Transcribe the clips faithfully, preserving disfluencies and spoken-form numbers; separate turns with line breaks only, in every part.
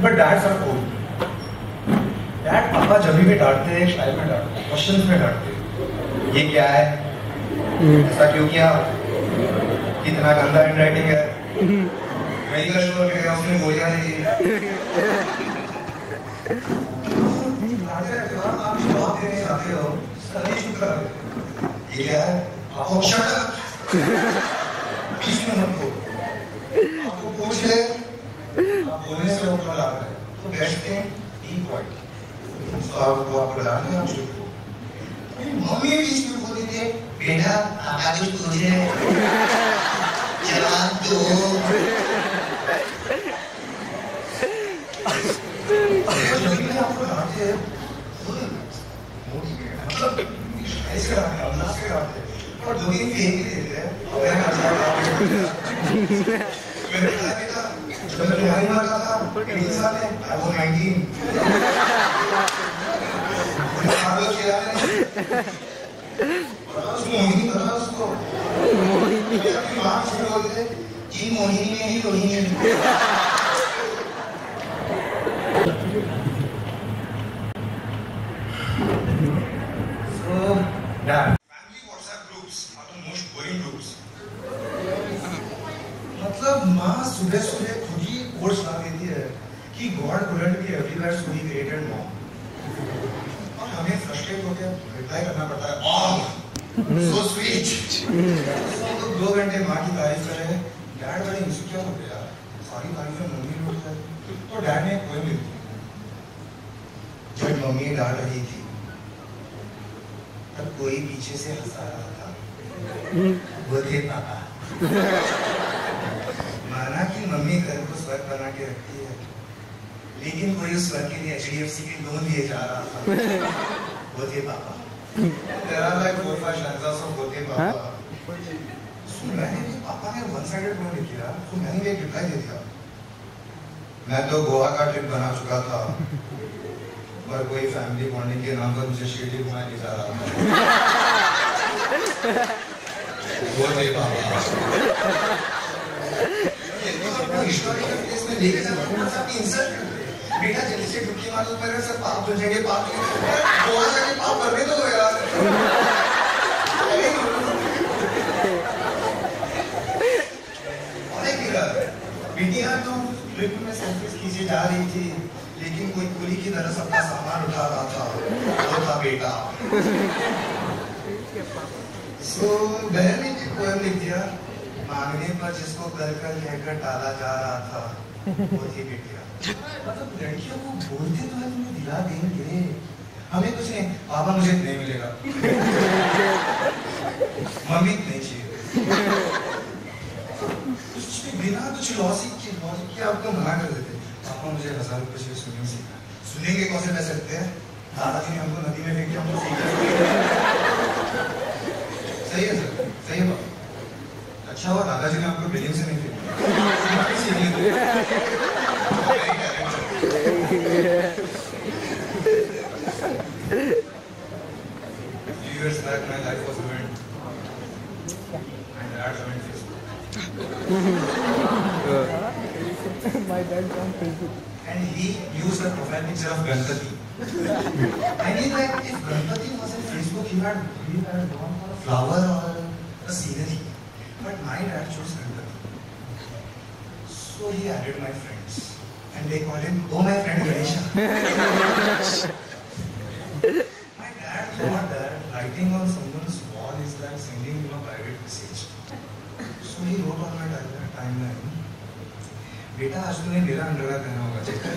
But dads are cool. Dad पापा जब भी डांटते हैं स्टाइल में डांटते हैं, क्वेश्चंस में डांटते हैं। ये क्या है? ऐसा क्यों किया? कितना गंदा हैंडराइटिंग है? वही का शो के उसमें गोलियां नहीं। आप जवाब देने जाते हो, सही चुप कर। ये क्या है? आपको शट अप। बीच में मत बोलो। आपको पूछ ले, आप बोलने से वो खड़ा है। तो बैठते हैं, बी क्वाइट। तो आपको आप बता दें आप चुप हो। मम्मी बीच में बोल देती है, बेटा पापा कुछ पूछ रहे हैं, जवाब दो। जब भी आपको डांटते हैं, मतलब ऐसे डांटते हैं, अंदाज से डांटते हैं, और दो दिन फेंक देते हैं। मैं मजाक मैंने कहा बेटा जब मैं तुम्हारी उम्र का था कितने साल है? I was nineteen. पागल किया है उसको मोहिनी बता उसको मोहिनी अपनी माँ से बोलते जी मोहिनी में ही Rohini so yeah family WhatsApp groups are the most boring groups मतलब माँ सुबह सुबह खुद ही कोर्स ला देती है कि God couldn't be everywhere so he created mom और हमें फ्रस्ट्रेट होकर रिप्लाई करना पड़ता है ऑल सो स्वीट तो दो घंटे माँ की तारीफ कर रहे हैं डैड बड़े इनसिक्योर हो गया सारी तारीफें मम्मी ने उठाई तो डैड ने कोई नहीं जब मम्मी डांट रही थी तब कोई पीछे से हंसा रहा था वो थे पापा माना कि मम्मी घर को स्वर्ग बना के रखती है लेकिन कोई उस स्वर्ग के लिए एच डी एफ सी के लोन लिए जा रहा था वो थे पापा तेरा लाइक वो फर्स्ट आंसर सब वो थे पापा मैंने भी पापा ने वन साइडेड लोन लिया तो मैंने भी एक रिप्लाई दे दिया मैं तो गोवा का ट्रिप बना चुका था पर कोई फैमिली बॉन्डिंग के नाम पर मुझे शेडी घुमाने ले जा रहा था वो थे पापा हिस्टोरिकल प्लेस में लेके जाना थोड़ा सा इंसल्ट बेटा जल्दी से डुबकी मारो मेरे से पाप धुल जाएंगे पाप गोवा जाके पाप करने दो यार और एक बेटियां तो ट्रिप में सेल्फीज खींचे जा रही थी लेकिन कोई कुली की तरह सबका सामान उठा रहा था वो था बेटा सो बहन ने एक पोएम लिख दिया मांगने पर जिसको कर कर कहकर टाला जा रहा था वो थी बेटियां मतलब लड़कियों को बोलते तो है तुम्हें दिला देंगे हमें कुछ नहीं पापा मुझे नहीं मिलेगा मम्मी नहीं चाहिए कुछ बिना कुछ लॉजिक के लॉजिक के आपको मना कर देते पापा मुझे हजार रुपए से सुनिए सीखा सुनेंगे कौन से रह सकते हैं दादाजी ने हमको नदी में फेंके हमको सीखा सही है सर सही है अच्छा हुआ दादाजी ने आपको बिल्डिंग से नहीं फेंका years back my life was ruined and that's when Facebook
my dad's on Facebook
and he used the profile picture of Ganpati I mean like if Ganpati was on Facebook he had he had gone for a flower or a scenery but my dad chose Ganpati so he added my friends and they called him oh my friend Ganesha my dad thought that writing on someone's wall is like sending him a private message so he wrote on my timeline बेटा आज तूने मेरा underwear पहना होगा check कर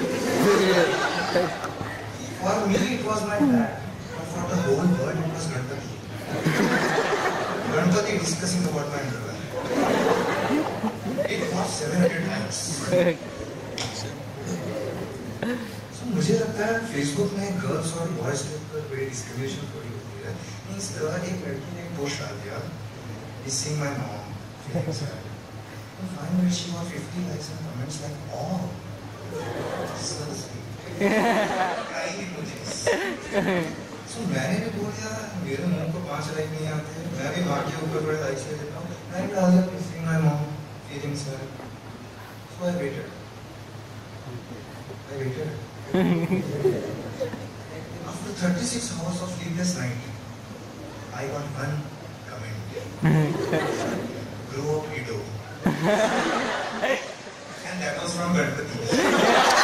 for me it was my dad but for the whole world it was Ganpati Ganpati discussing about my underwear it was seven hundred times so मुझे लगता है फेसबुक में गर्ल्स और बॉयज के ऊपर बड़ी डिस्क्रिमिनेशन थोड़ी होती है मींस एक लड़की ने एक पोस्ट डाल दिया missing my mom feeling sad and finally she got fifty likes and comments like oh so sweet काई मुझे so मैंने भी बोल दिया मेरे मुंह को पांच लाइक नहीं आते मैं भी माँ के ऊपर बड़े लाइक्स ले लेता हूँ मैं भी डाल दिया missing my mom feeling sad so I waited I After thirty-six hours of sleepless night, I got one comment. Grow up, Ido. And that was from Ganpati.